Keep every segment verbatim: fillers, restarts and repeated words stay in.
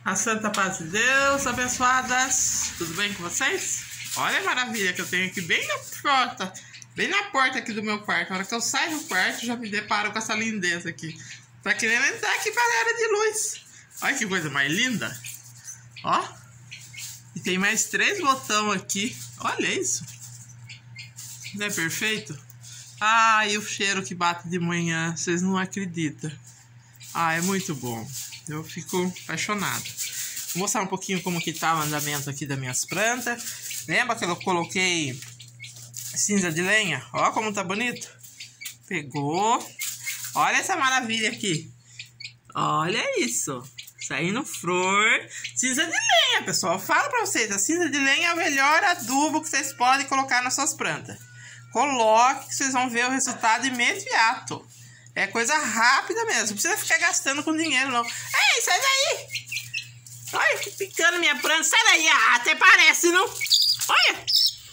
A santa paz de Deus, abençoadas. Tudo bem com vocês? Olha a maravilha que eu tenho aqui bem na porta. Bem na porta aqui do meu quarto. Na hora que eu saio do quarto, já me deparo com essa lindeza aqui. Tá querendo entrar aqui pra área de luz. Olha que coisa mais linda. Ó. E tem mais três botões aqui. Olha isso. Não é perfeito? Ah, e o cheiro que bate de manhã. Vocês não acreditam. Ah, é muito bom. Eu fico apaixonado. Vou mostrar um pouquinho como que tá o andamento aqui das minhas plantas. Lembra que eu coloquei cinza de lenha? Ó como tá bonito. Pegou. Olha essa maravilha aqui. Olha isso. Saindo flor. Cinza de lenha, pessoal. Eu falo pra vocês, a cinza de lenha é o melhor adubo que vocês podem colocar nas suas plantas. Coloque que vocês vão ver o resultado imediato. É coisa rápida mesmo. Não precisa ficar gastando com dinheiro, não. Ei, sai daí! Olha que picando minha planta. Sai daí! Ah, até parece, não? Olha!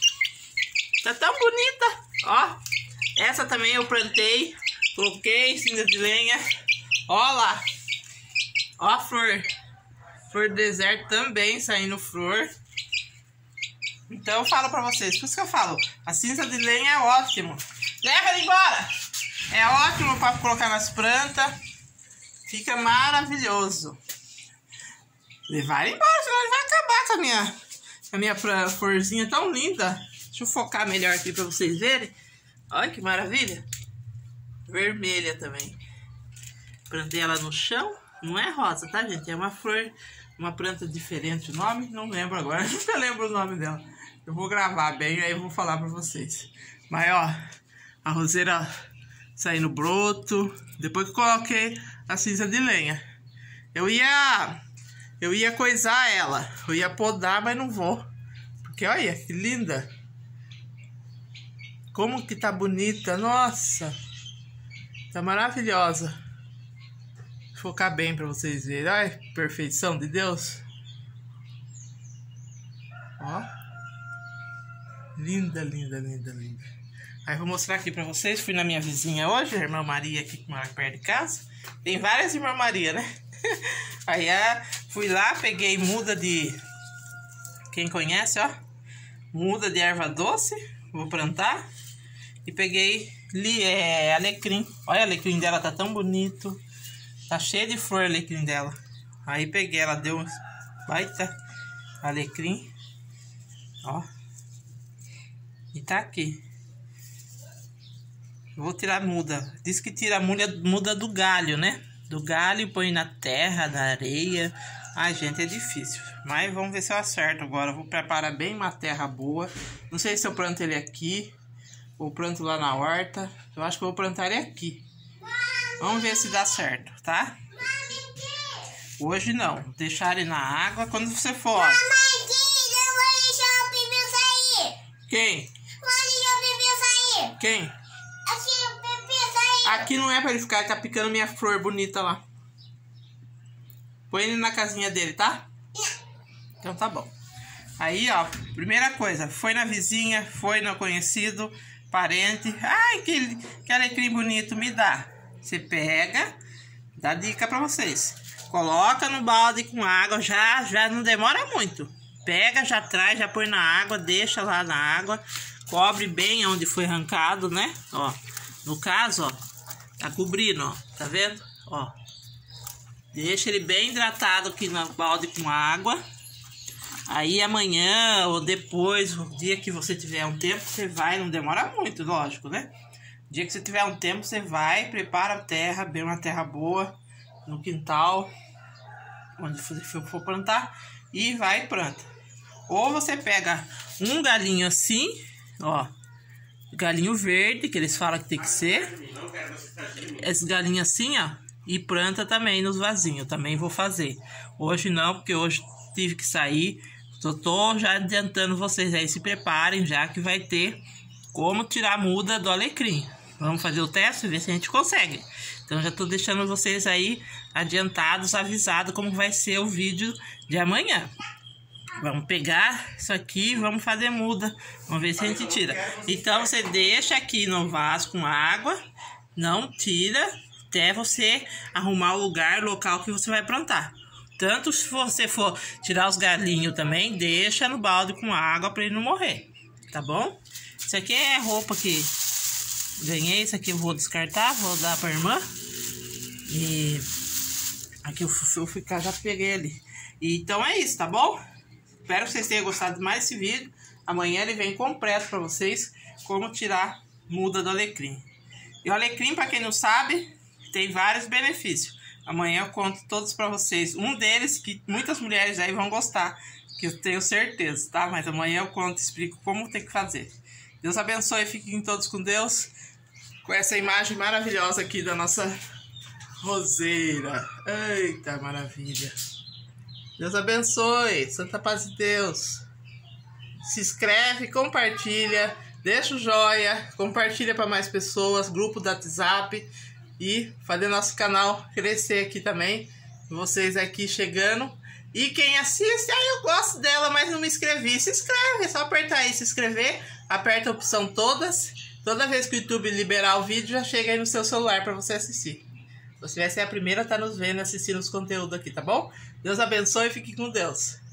Tá tão bonita. Ó. Essa também eu plantei. Coloquei cinza de lenha. Ó lá. Ó a flor. Flor do deserto também saindo flor. Então eu falo pra vocês. Por isso que eu falo. A cinza de lenha é ótimo. Leva ele embora! É ótimo para colocar nas plantas. Fica maravilhoso. Levar ele embora, senão ele vai acabar com a minha, com a minha florzinha tão linda. Deixa eu focar melhor aqui para vocês verem. Olha que maravilha. Vermelha também. Plantei ela no chão. Não é rosa, tá, gente? É uma flor, uma planta diferente. O nome, não lembro agora. Nunca lembro o nome dela. Eu vou gravar bem, aí eu vou falar para vocês. Mas, ó, a roseira saindo broto. Depois que eu coloquei a cinza de lenha. Eu ia... Eu ia coisar ela. Eu ia podar, mas não vou. Porque olha, que linda. Como que tá bonita. Nossa. Tá maravilhosa. Vou focar bem pra vocês verem. Olha, perfeição de Deus. Ó. Linda, linda, linda, linda. Aí vou mostrar aqui pra vocês. Fui na minha vizinha hoje, a irmã Maria aqui que mora perto de casa. Tem várias irmãs Maria, né? Aí é, fui lá, peguei muda de... Quem conhece, ó. Muda de erva doce. Vou plantar. E peguei li, é, alecrim. Olha, o alecrim dela tá tão bonito. Tá cheio de flor o alecrim dela. Aí peguei, ela deu um baita alecrim. Ó. E tá aqui. Vou tirar a muda. Diz que tira a muda, muda do galho, né? Do galho, põe na terra, na areia. Ai, gente, é difícil. Mas vamos ver se eu acerto agora. Vou preparar bem uma terra boa. Não sei se eu planto ele aqui ou planto lá na horta. Eu acho que eu vou plantar ele aqui. Vamos ver se dá certo, tá? Hoje não. Deixar ele na água quando você for. Mamãe, eu vou deixar o bebê sair. Quem? Vou deixar o bebê sair. Quem? Aqui não é pra ele ficar, ele tá picando minha flor bonita lá. Põe ele na casinha dele, tá? Então tá bom. Aí, ó, primeira coisa, foi na vizinha, foi no conhecido, parente. Ai, que, que alecrim bonito, me dá. Você pega, dá dica pra vocês. Coloca no balde com água, já, já não demora muito. Pega, já traz, já põe na água, deixa lá na água. Cobre bem onde foi arrancado, né? Ó, no caso, ó. Tá cobrindo, ó. Tá vendo? Ó. Deixa ele bem hidratado aqui no balde com água. Aí amanhã ou depois, o dia que você tiver um tempo, você vai, não demora muito, lógico, né? O dia que você tiver um tempo, você vai, prepara a terra, bem uma terra boa, no quintal, onde você for plantar, e vai e planta. Ou você pega um galinho assim, ó. Galinho verde, que eles falam que tem que ser. Esse galinho assim, ó. E planta também nos vasinhos. Também vou fazer. Hoje não, porque hoje tive que sair. Só tô já adiantando vocês aí. Se preparem já que vai ter como tirar a muda do alecrim. Vamos fazer o teste e ver se a gente consegue. Então já tô deixando vocês aí adiantados, avisados como vai ser o vídeo de amanhã. Vamos pegar isso aqui e vamos fazer muda. Vamos ver se a gente tira. Então você deixa aqui no vaso com água. Não tira até você arrumar o lugar, o local que você vai plantar. Tanto se você for tirar os galinhos também, deixa no balde com água para ele não morrer, tá bom? Isso aqui é roupa que ganhei, isso aqui eu vou descartar, vou dar pra irmã. E aqui eu vou ficar, já peguei ali. E, então é isso, tá bom? Espero que vocês tenham gostado mais desse vídeo. Amanhã ele vem completo pra vocês, como tirar muda do alecrim. E o alecrim, pra quem não sabe, tem vários benefícios. Amanhã eu conto todos pra vocês. Um deles que muitas mulheres aí vão gostar, que eu tenho certeza, tá? Mas amanhã eu conto e explico como tem que fazer. Deus abençoe, fiquem todos com Deus. Com essa imagem maravilhosa aqui da nossa roseira. Eita, maravilha. Deus abençoe. Santa paz de Deus. Se inscreve, compartilha, deixa o joinha, compartilha para mais pessoas, grupo do WhatsApp e fazer nosso canal crescer aqui também. Vocês aqui chegando. E quem assiste, ah, eu gosto dela, mas não me inscrevi. Se inscreve, é só apertar aí, se inscrever. Aperta a opção todas. Toda vez que o YouTube liberar o vídeo, já chega aí no seu celular para você assistir. Se você vai ser a primeira a estar nos vendo e assistindo os conteúdos aqui, tá bom? Deus abençoe e fique com Deus.